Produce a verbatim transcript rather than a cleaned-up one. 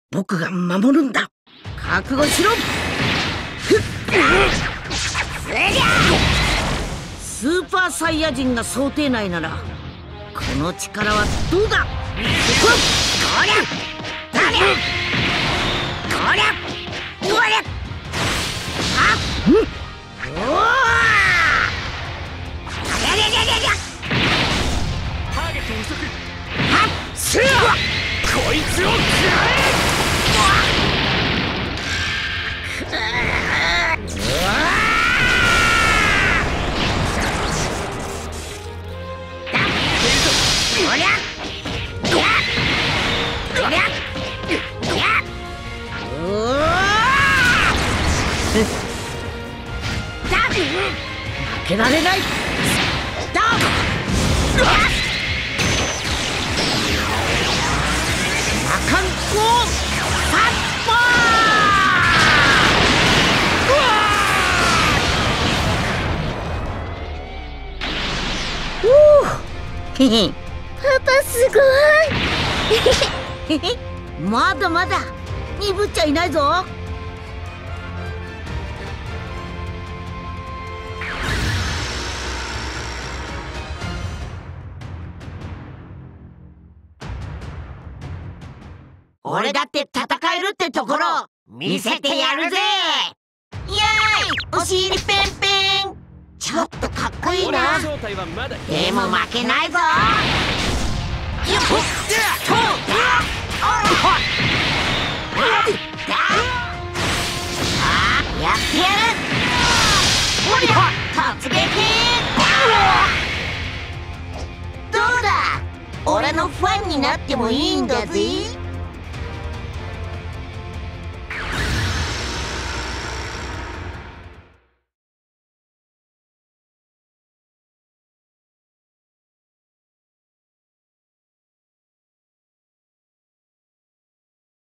僕が守るんだ。覚悟しろ。スーパーサイヤ人が想定内ならこの力はどうだ。こりゃこりゃこりゃこりゃあっおおありゃりゃりゃりゃりゃターゲット遅くはっしゃこいつを食らえ。負けられない。だ魔漢光殺法。へへ、 パパすごい。 まだまだ鈍っちゃいないぞ。俺だって戦えるってところ見せてやるぜ。イエーイ、お尻ペンペン。ちょっとかっこいいな。でも負けないぞ。よっとやってやる。突撃。どうだ、俺のファンになってもいいんだぜ。